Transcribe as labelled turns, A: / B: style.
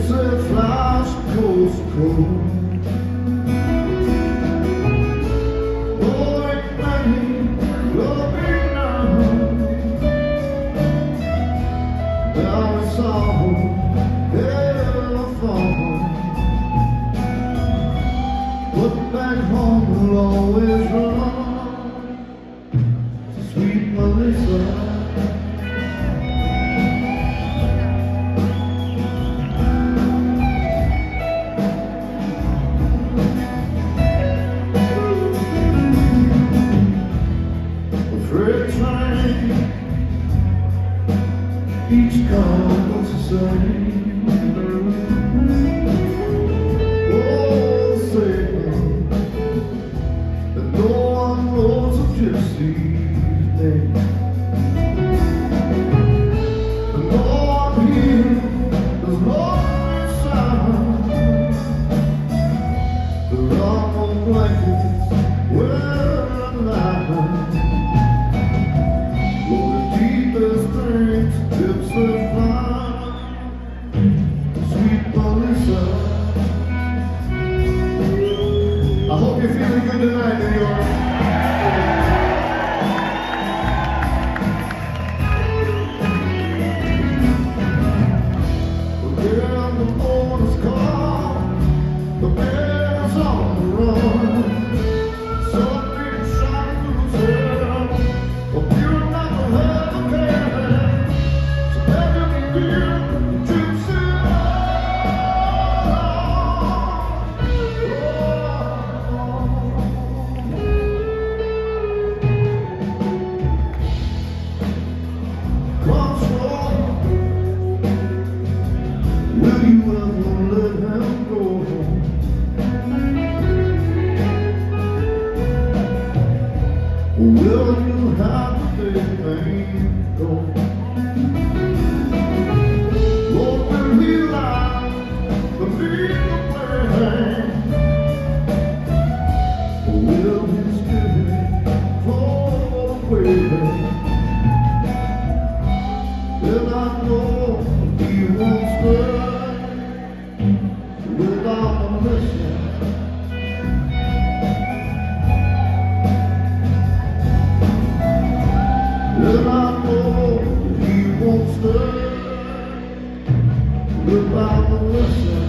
A: Gypsy flies from coast to coast. Oh, ain't many love me now. Now it's all telephone. But back home will always run to sweet Melissa. Each car was the same. Oh, say that no one knows a gypsy's name. And no one here does not sound. There are no blankets where I'm lying. For the deepest drinks, Gypsy fly, sweet Melissa. I hope you're feeling good tonight, New York. Well, the motor's called, the bear's on the run. Some big shot through hell, a pure knuckle hell of a so let me feel gypsy Come strong. Will you ever let him go? Will you have to take things go? Lord, will he lie beneath the flame? Or will his spirit fall away? Well, I know he won't stay without a mission. Well, I know he won't stay without a mission.